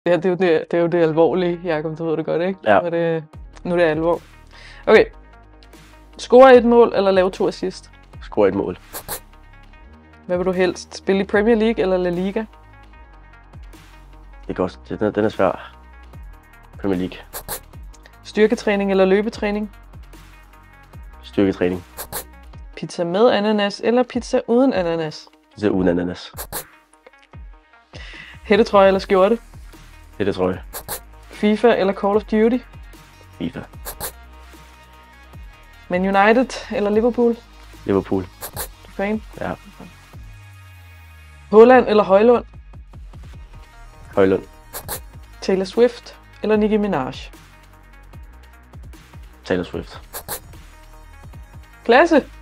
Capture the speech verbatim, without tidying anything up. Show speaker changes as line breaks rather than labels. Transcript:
Ja, det er jo det, det, er jo det alvorlige, Jacob, du ved det godt, ikke?
Ja.
Nu er det, nu er det alvor. Okay. Score et mål eller lave to assist?
Score et mål.
Hvad vil du helst? Spille i Premier League eller La Liga?
Det er godt. Den er, den er svær. Premier League.
Styrketræning eller løbetræning?
Styrketræning.
Pizza med ananas eller pizza uden ananas?
Det er uden ananas.
Hættetrøje eller skjorte?
Det er det, tror jeg.
FIFA eller Call of Duty?
FIFA.
Man United eller Liverpool?
Liverpool.
Fan.
Ja.
Haaland eller Højlund?
Højlund.
Taylor Swift eller Nicki Minaj?
Taylor Swift.
Klasse!